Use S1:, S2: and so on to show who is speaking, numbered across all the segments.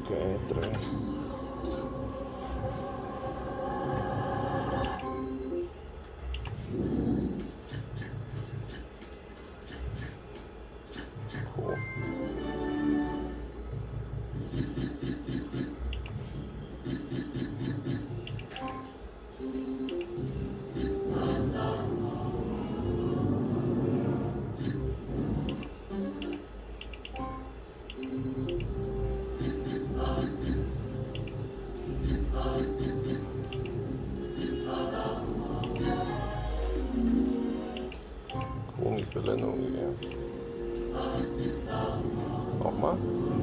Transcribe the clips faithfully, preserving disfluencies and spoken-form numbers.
S1: Okay, drei. Cool. Verlängerung gegeben. Nochmal.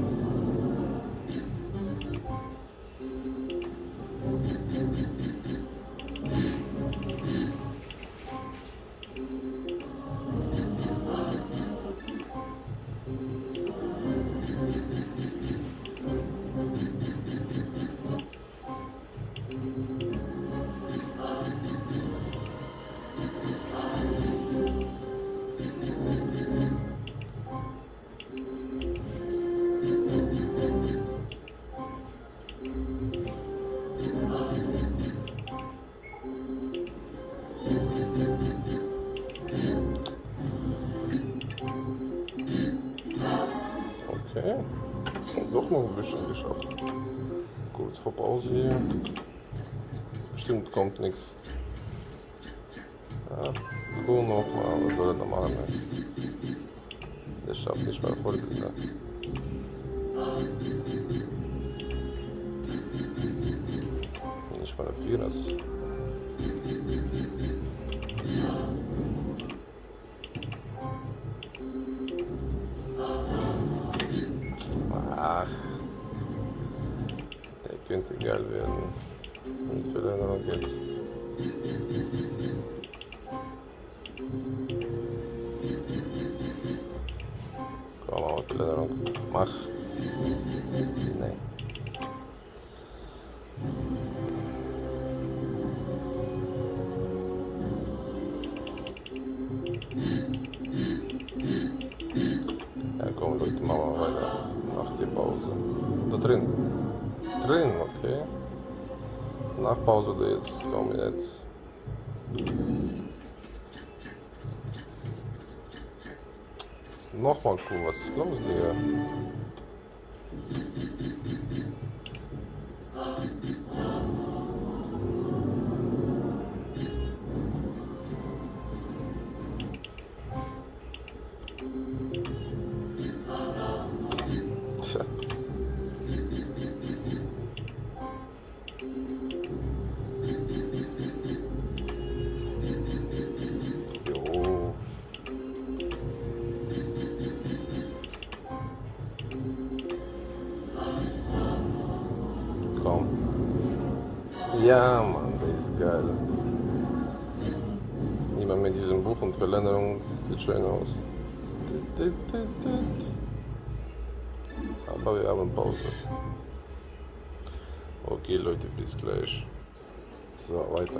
S1: Okay, doch noch ein bisschen geschafft. Kurz vor Pause hier. Bestimmt kommt nichts. Ja, cool nochmal, was soll er da machen? Ne? Der schafft nicht mal voll wieder. Nicht mal der Vierers. Ach, der könnte geil werden. Und für den noch geht. Komm mal, Verlängerung. Mach. Nee. Ja, komm, Leute, machen wir weiter. Nach der Pause. Da drin. Drin, okay. Nach Pause oder jetzt? Komm jetzt. Nochmal cool, was ist los hier? Tja. Jo. Komm. Ja, Mann, der ist geil. Niemand mit diesem Buch und Verlängerung sieht schön aus. Aber wir haben Pause. Okay, Leute, bis gleich. So, weiter.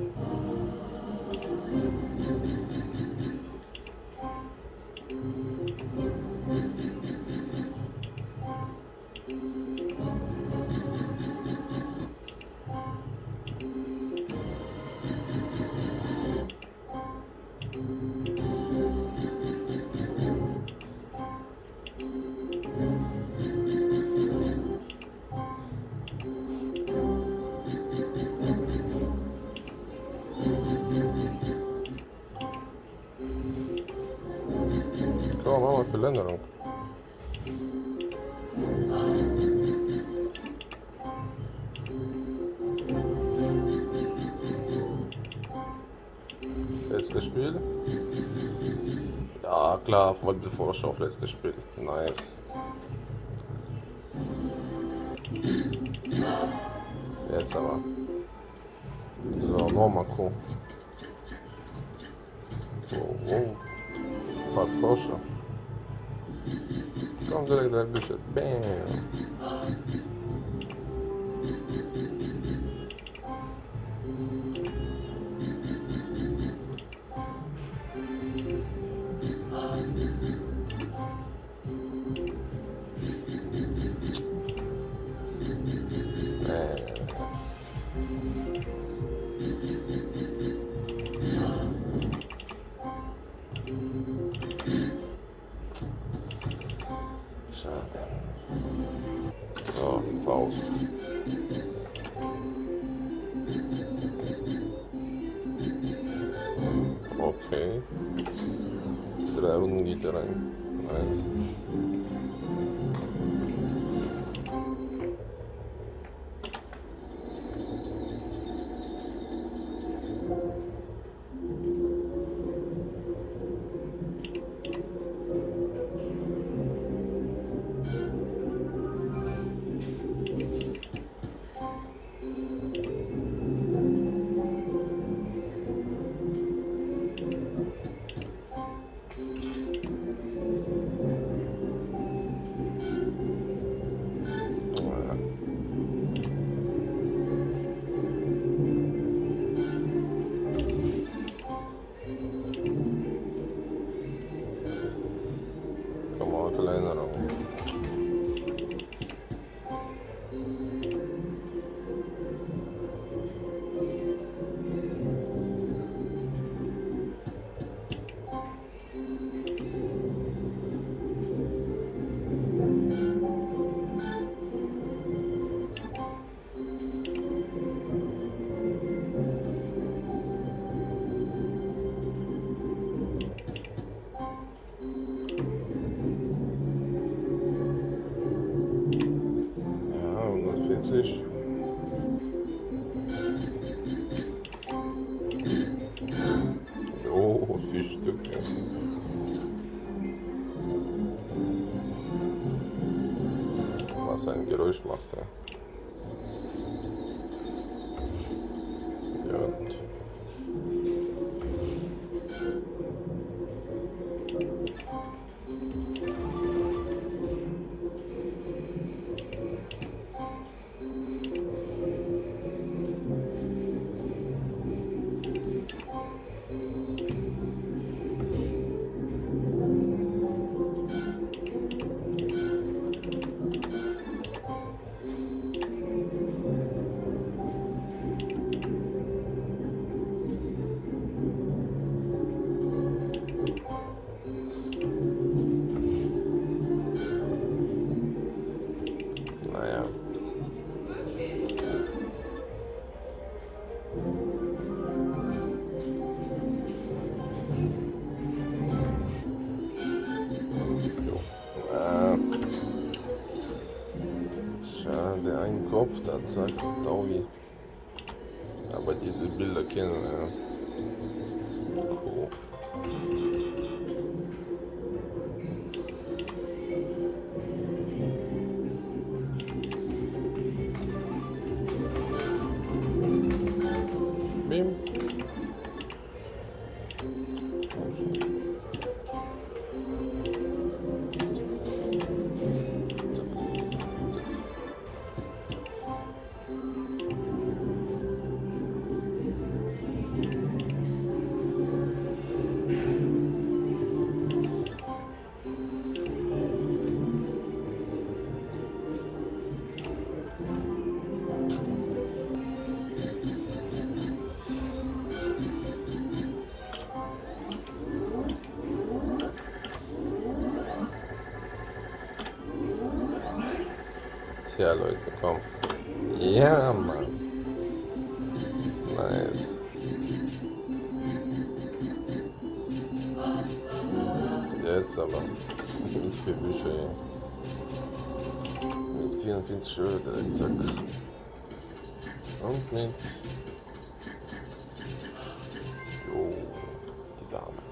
S1: Komm, machen wir Verlängerung. Letztes Spiel. Ja, klar, folgende Vorschau auf letztes Spiel. Nice. Jetzt aber. So, nochmal cool. Wow, wow. Fast Vorschau. Komm direkt ein bisschen. Bam. Schade. So, Faust. Okay. Drei Runden geht er rein. Nice. Kleinere. hundertvierzig. Oh, vier Stück. Ja. Was ein Geräusch macht er. Ja. Ein Kopf, da sagt Taui. Aber diese Bilder kennen wir. Ja. Cool. Bim. Tja, Leute, komm. Ja, Mann. Nice. Jetzt aber. Mit vier Bücher hier. Mit vierundvierzig Euro direkt, zack. Und mit. Jo, die Dame.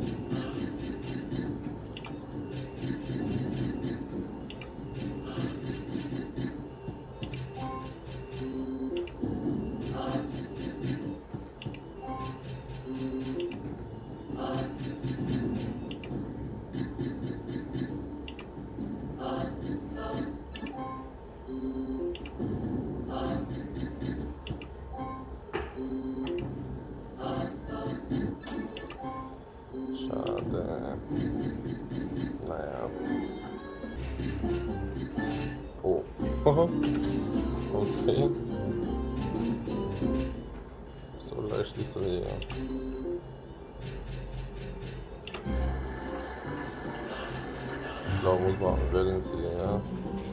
S1: Schade. Naja. Oh. Okay. So leicht ist er nicht. Ich glaube, muss man wählen sie, ja.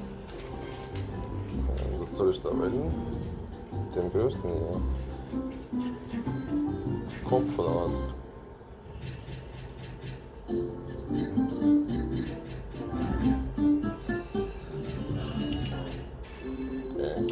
S1: Was soll ich da wählen? Den größten, ja. Kopf oder was? Okay.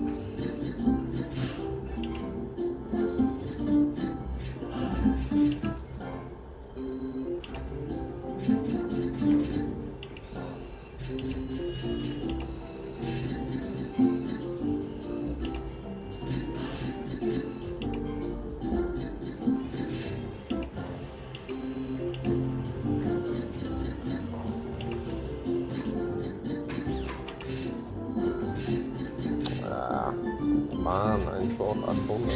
S1: Mann, eins vor achthundert.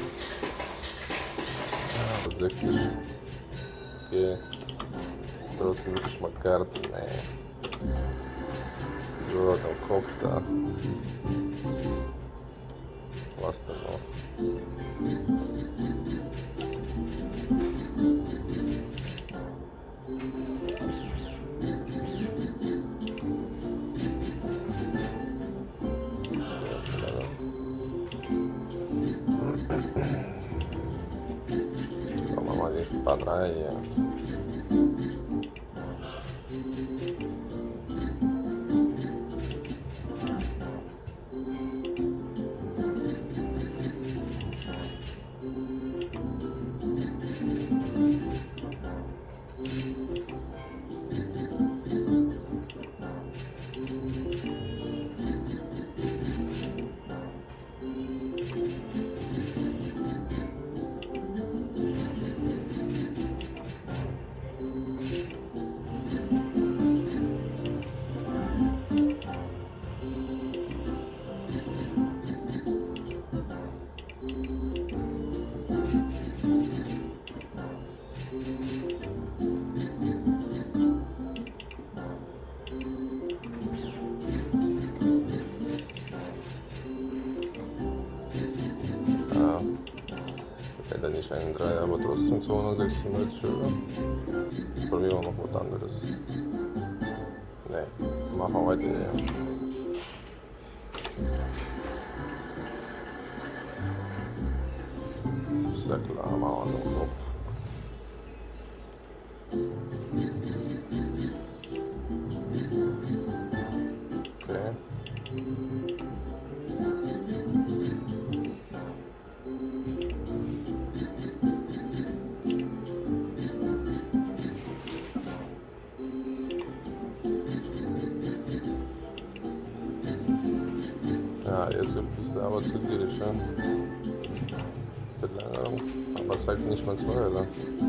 S1: Ja, sechzig. Okay. Trotzdem wirklich mal Karten, nee. So, der Kopf da. Was denn noch? Ein paar drei hier. Nicht ein drei, aber trotzdem zweihundertsechsundneunzig Euro. Probieren wir noch was anderes. Ne, machen wir weiter hier. Sehr klar, machen wir noch Kopf. Okay. Ja, jetzt ist der aber zu gierig, ja. Verlängerung, aber zeigt nicht mal zwei, oder?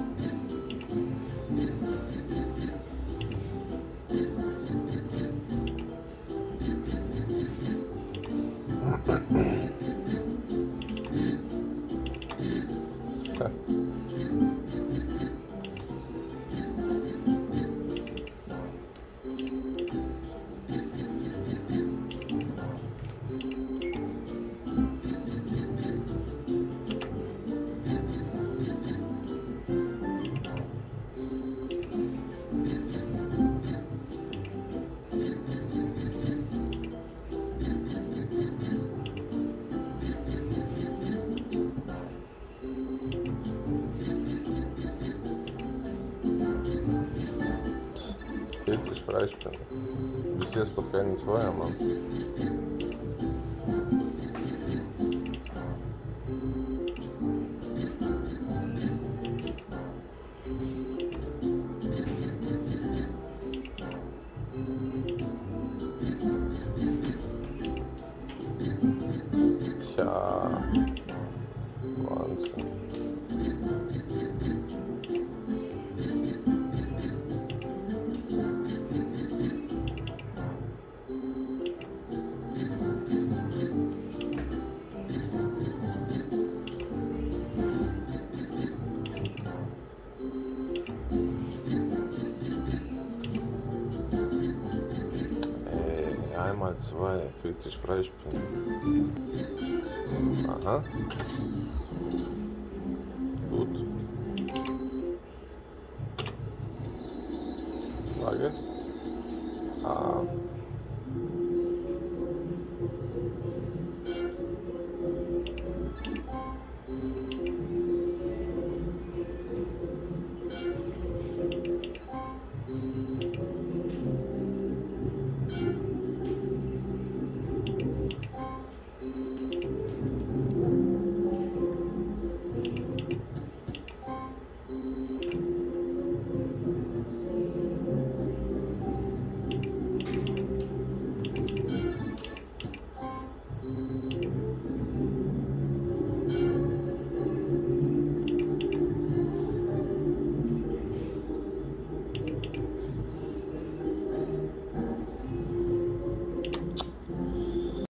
S1: vierzig Freispiele. Bis jetzt doch keinen Zweier, Mann. Tja, Wahnsinn. Einmal zwei, vierzig Freispiele. Aha. Gut. Frage.